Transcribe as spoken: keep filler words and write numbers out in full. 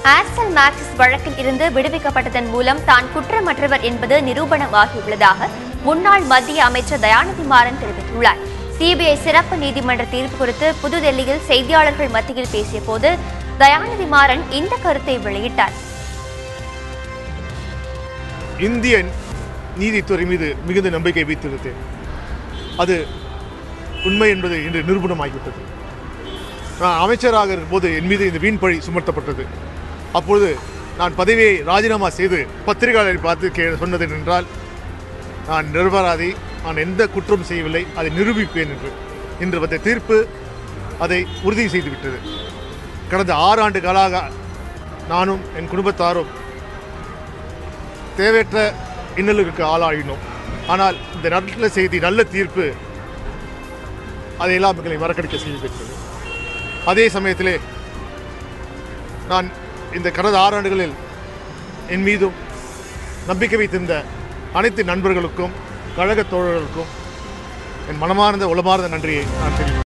Aircel-Maxis வழக்கில் இருந்து விடுவிக்கப்பட்டதன் மூலம் தான் குற்றமற்றவர் என்பது நிரூபணமாகியுள்ளதாக முன்னாள் மத்திய அமைச்சர் தயாநிதி மாறன் தெரிவித்துள்ளார். சிபிஐ சிறப்பு நீதிமன்ற தீர்ப்பு குறித்து புதுதில்லியில் செய்தியாளர்கள் மத்தியில் பேசிய போது தயாநிதி மாறன் இந்த கருத்தை வெளியிட்டார். இந்திய நீதித்துறை மீது மிகுந்த நம்பிக்கை வைத்திருந்தேன். அது உண்மை என்பது இன்று நிரூபணமாகிவிட்டது. நான் அமைச்சராக இருக்கும்போது என் மீது இந்த வீண் பழி சுமத்தப்பட்டது. அப்பொழுது நான் பதவியை ராஜினாமா செய்து பத்திரிகையாளரை பார்த்து கே சொன்னது என்றால், நான் நிரபராதி, நான் எந்த குற்றம் செய்யவில்லை, அதை நிரூபிப்பேன் என்று. இன்று வந்த தீர்ப்பு அதை உறுதி செய்துவிட்டது. கடந்த ஆறு ஆண்டு காலாக நானும் என் குடும்பத்தாரும் தேவையற்ற இன்னலுக்கு ஆளாகினோம். ஆனால் இந்த நல்ல செய்தி, நல்ல தீர்ப்பு அதையெல்லாம் எங்களை மறக்கடிக்க செய்திருக்கிறது. அதே சமயத்திலே நான் இந்த கடந்த ஆறு ஆண்டுகளில் என் மீதும் நம்பிக்கை வைத்திருந்த அனைத்து நண்பர்களுக்கும் கழக தோழர்களுக்கும் என் மனமார்ந்த உளமார்ந்த நன்றியை நான் தெரிவிக்கிறேன்.